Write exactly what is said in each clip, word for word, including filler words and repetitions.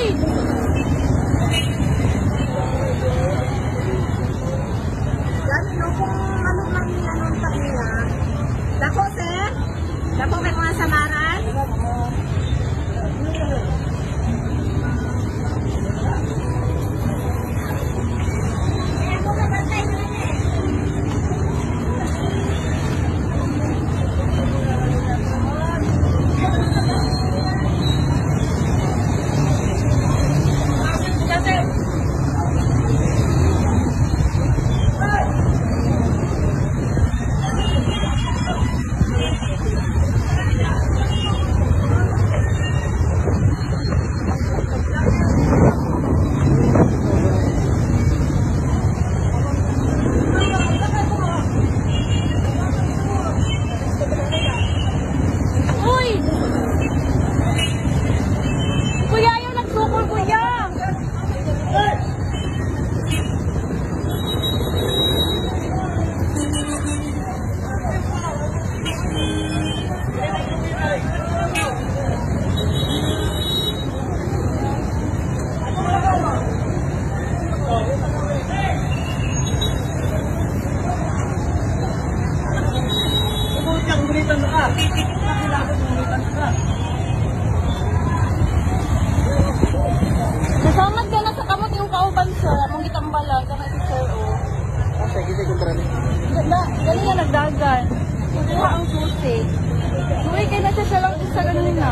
Gani no kung ano man yan ang kanila. Dako, sir? Dako kay mga samaran? Nasamad ka na sa kamot yung kauban, sir. Among gitambalan ka na si sir, oh. Ah, sige, sige, kontra ni. Dali nga nagdagan. Kukuha ang susi. Uy, kaya na siya siya lang isa ganina.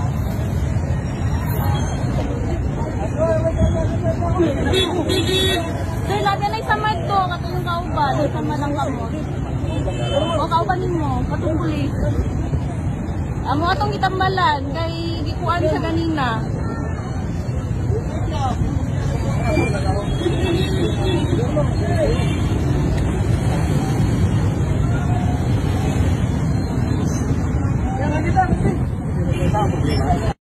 Sir, labi na isamad ko. Katulong kauban. Isamad ang kamot. O, kaubanin mo. Katulong pulis. Amo atong gitambalan. Kay gikuan siya ganina. Yan, kita.